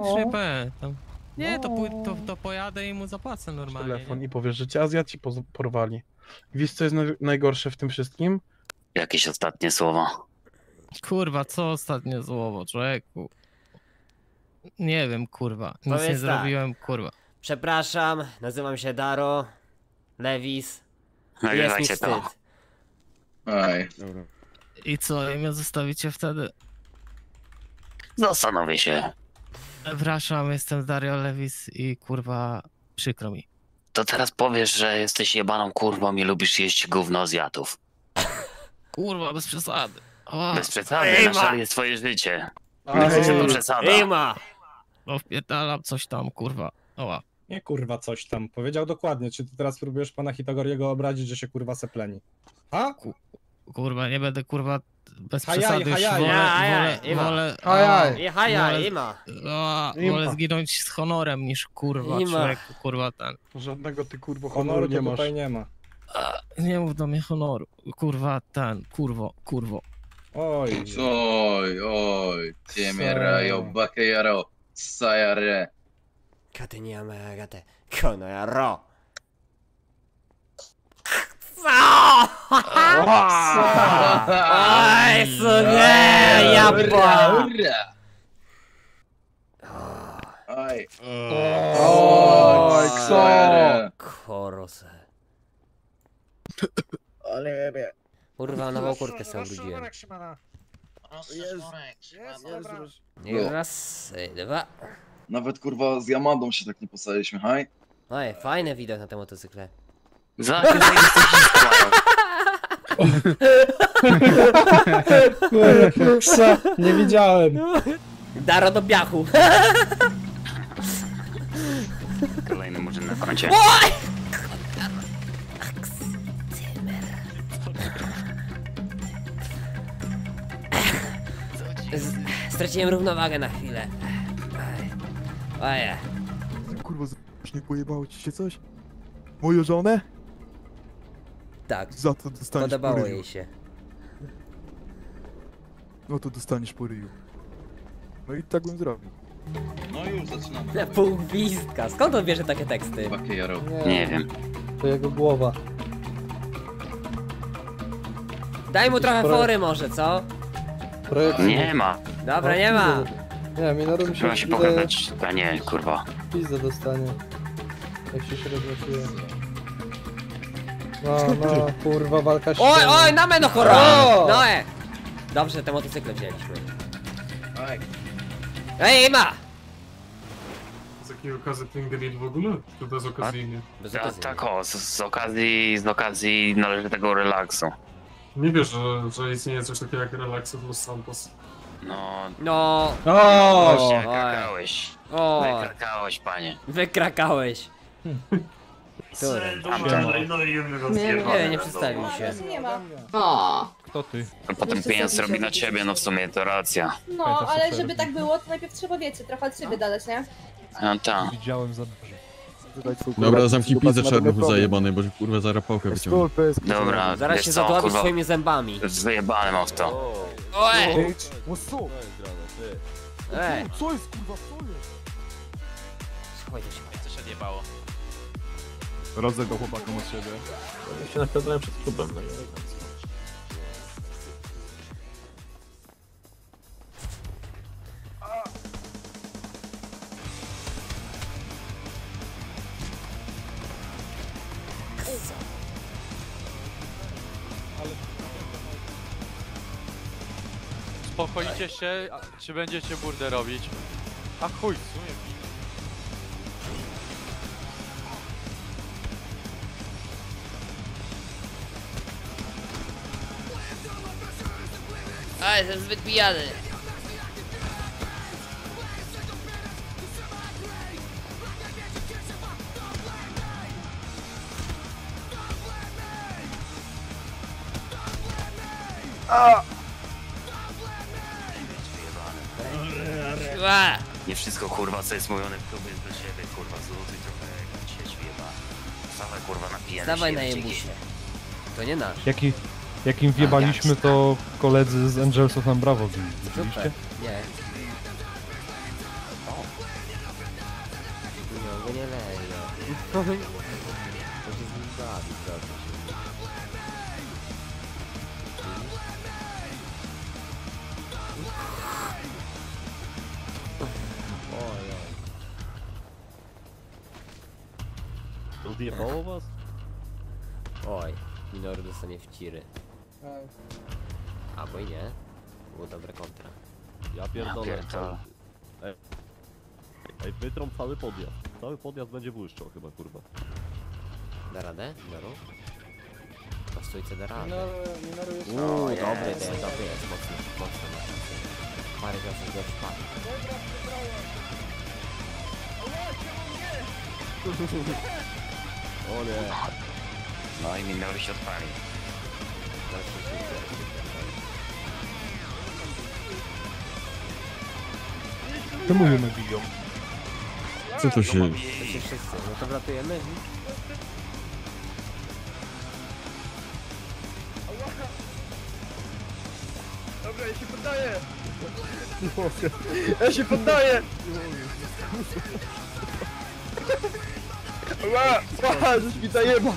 Nie pamiętam. Nie, to pojadę i mu zapłacę normalnie. Telefon Nie? i powiesz, że cię Azjaci porwali. Wiesz, co jest najgorsze w tym wszystkim? Jakieś ostatnie słowa. Kurwa, co ostatnie słowo, człowieku? Nie wiem, kurwa. Nic Powiedz nie tak. zrobiłem, kurwa. Przepraszam, nazywam się Daro. Lewis. Jest mi Nagrywajcie wstyd. to. Aj. I co, i mnie zostawicie wtedy? Zastanowię się. Przepraszam, jestem Dario Lewis i kurwa, przykro mi. To teraz powiesz, że jesteś jebaną kurwą i lubisz jeść gówno Azjatów. Kurwa, bez przesady. O, Bez przesady, Ej, na ma- szali jest twoje życie. Ej. To przesada. Ima! no wpierdalam coś tam, kurwa. Oła. Nie kurwa coś tam. Powiedział dokładnie. Czy ty teraz próbujesz pana Hitogoriego obrazić, że się kurwa sepleni? A? Kurwa, nie będę kurwa bez Hajaj, przesady. hajaj. Wolę Jechajaj, Ima! wolę zginąć z honorem niż kurwa, Nie ma. człowieku, kurwa ten. Żadnego ty kurwo Honoru honoru nie to masz. tutaj nie ma. Nie mów do mnie honoru. Kurwa ten, kurwo. Oj. Oj. Ciemierajo, bakejaro, sajare. Kate nie mamy, kate. Kono ja ro. Oj, nie, jabba! Aj. Oj, sajare. Korose. Kurwa, nową kurtkę sobie ubrudziłem. I raz, dwa. Nawet kurwa z Yamadą się tak nie posadziliśmy, haj? Oj, fajny widok na tym motocykle. Za jakie zajebiste dziecko mają. Nie widziałem. Daro do biachu. Kolejny murzyn na koncie. Straciłem równowagę na chwilę. Oje. Kurwa, nie pojebało ci się coś? Moją żonę? Tak, Za to dostaniesz podobało po ryju. jej się. No to dostaniesz po ryju. No i tak bym zrobił. No już zaczynamy. Pół gwizdka. Skąd on bierze takie teksty? Bakejaro. Nie wiem. To jego głowa. Daj mu trochę fory może, co? Projekt... Nie ma. Dobra, nie ma. Nie, Minoru mi Trzeba się widzę, pogadać. A nie, kurwa. pizdę dostanie. Jak się rozwiązuje. No, kurwa, walka Oj, ściana. oj, na meno chora! O! No Dobrze, te motocykle wzięliśmy. Aj. Ej, ma! Z jakiej okazji ten grill w ogóle? Czy to jest okazyjnie? Bez Ja, okazji. tak o, z okazji należytego relaksu. Nie wiesz, że istnieje coś takiego jak relaksy w Los Santos. No, No, właśnie, oj. krakałeś. o, Wykrakałeś, panie. wykrakałeś. Który? Nie przedstawił się. Nie ma. O, Kto ty? A potem pieniądz robi na ciebie, no w sumie to racja. No, ale żeby tak było, to najpierw trzeba, wiecie, trochę od siebie dodać, nie? No tak. Widziałem za dużo. Dobra, zamknij pizdę czarnuchu zajebany, bo kurwa zaraz pałkę wyciągnę. Dobra, Zaraz wiesz się co, zadławisz kurwa, swoimi zębami. wyjebane mam w to. Oj! Co? Ej! Co jest kurwa, co jest? Schowaj to się. Co się odjebało? Rodzę go chłopakom od siebie. Ja się napierdałem przed klubem, no i Uspokoicie się, czy będziecie burdę robić? A chuj, w sumie. A, jestem zbyt pijany. Nie wszystko kurwa co jest mówione w klubie jest do siebie, kurwa, zluzuj trochę jak sieć wyjeba. Same kurwa napijane Dawaj na się jebusie. To nie nasz. Jakim wjebaliśmy, to koledzy z Angels of Bravo byli. Super. Nie. on go nie leje. To się z nim bawi, proszę się. Ojej. Odjebało was? Oj, Minoru dostanie w ciry. Albo i nie. Było dobre kontra. Ja pierdolę. Ej, wytrą cały podjazd. Cały podjazd będzie błyszczał chyba, kurwa. Da radę, Minoru? Po stójce da radę. Minoru jest... Dobry jest, mocny. Parę razy go wpadł. O nie. No i Minoru się odpali. Czemu mnie biją? Co to się... To się wszyscy, no to wlatujemy. Dobra, ja się poddaję! Ja się poddaję! Ła, żeś mi zajebał!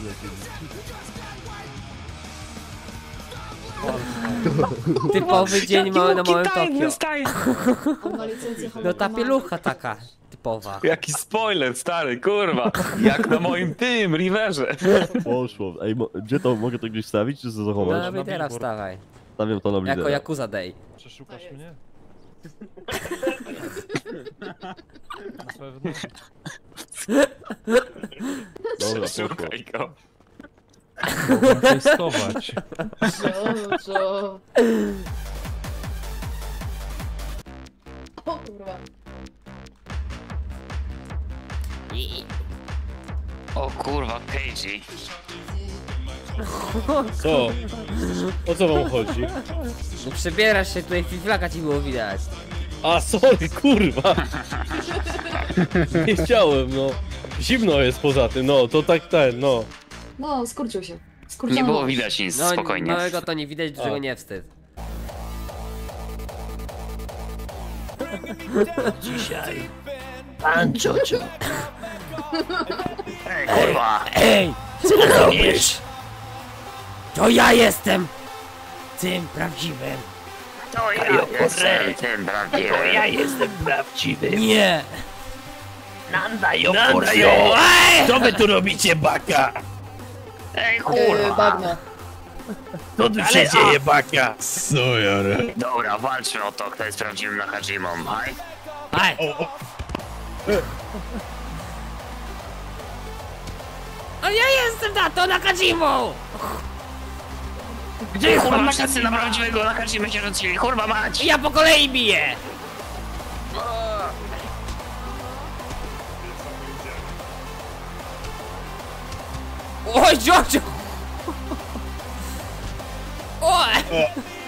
Typowy dzień mały na małym Tokio. On ma licencję No ta pielucha taka typowa. Jaki spoiler, stary, kurwa. Jak na moim tym, Riverze. Poszło. Ej, gdzie to? Mogę to gdzieś stawić, czy No zachować? na lidera wstawaj. Stawiam to na Jako lidera. Yakuza Day. Przeszukasz mnie? Na pewno. Dobra, poszło. Szukaj go. Mogę testować. Co? O kurwa. O kurwa, Keiji. Co? O co wam chodzi? No przebierasz się tutaj, fiflaka ci było widać. A, sorry, kurwa! Nie chciałem, no. Zimno jest poza tym, no, to tak ten, no. No, skurczył się. Nie było widać nic, No spokojnie. małego to nie widać, dużego nie wstyd. Dzisiaj. Pan Ciocio. Kurwa. Ej! Co ty robisz? To ja jestem tym prawdziwym. To ja jestem tym prawdziwym. To ja jestem prawdziwy. Nie! Nandajo, Co wy tu robicie, baka? Ej, kurwa. Bagno. Co tu się dzieje, baka? Co jarę? Dobra, walczmy o to, kto jest prawdziwym Nakajimą, haj? Aj! A ja jestem tato Nakajimą! Gdzie kurwa wszyscy na prawdziwego Nakajimę się rzucili, kurwa mać! Ja po kolei biję! Oj, Jojo! Oj!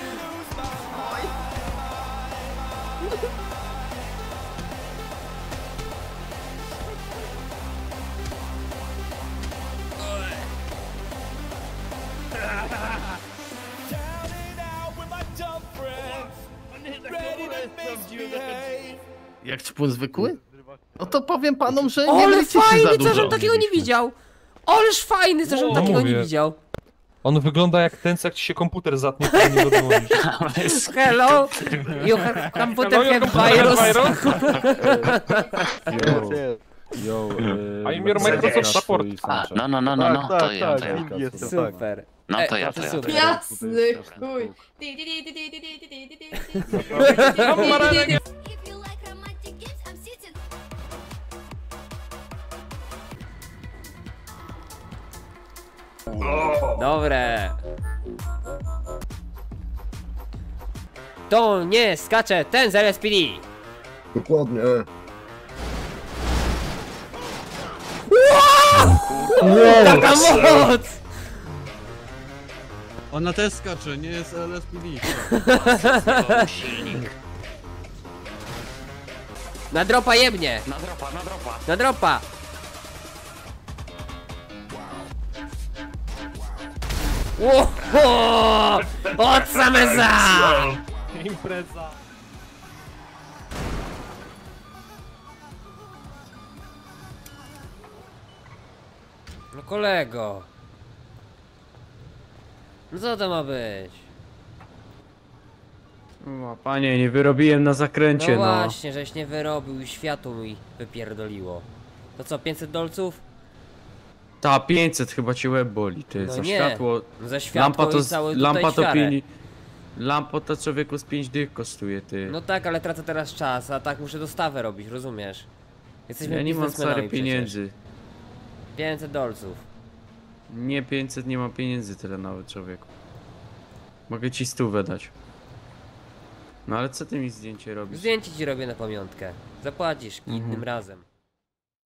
Jak czpun zwykły? No to powiem panom, że nie Ale mylicie się za fajny, dużo. co żem takiego nie widział! Ależ fajny, co żem takiego nie widział! On wygląda jak ten, jak ci się komputer zatnie, to nie go dołączysz. Hello! You have computer have virus! Yo, I'm your Microsoft support. No, to ja. Super. No to ja. Jasny chuj. Dobre. To nie skacze ten z LSPD. Dokładnie. Taka moc! Ona też skacze, nie jest LSPD. Silnik. Na dropa jebnie! Na dropa. Na dropa! Łoho! Od same za! Impreza. No kolego. No co to ma być? No, panie, nie wyrobiłem na zakręcie, No właśnie, żeś nie wyrobił i światło mi wypierdoliło. To co, 500 dolców? Ta 500 chyba ci łeb boli, ty, No za nie. światło. Za światło i cały tutaj lampa to świarę. Lampa to człowieku z 5 dych kosztuje, ty. No tak, ale tracę teraz czas, a tak muszę dostawę robić, rozumiesz? Jesteśmy Ja nie mam biznesmenami stary pieniędzy. przecież. 500 dolców. Nie 500, nie mam pieniędzy tyle nawet, człowieku. Mogę ci 100 dać. No ale co ty mi zdjęcie robisz? Zdjęcie ci robię na pamiątkę. Zapłacisz innym razem.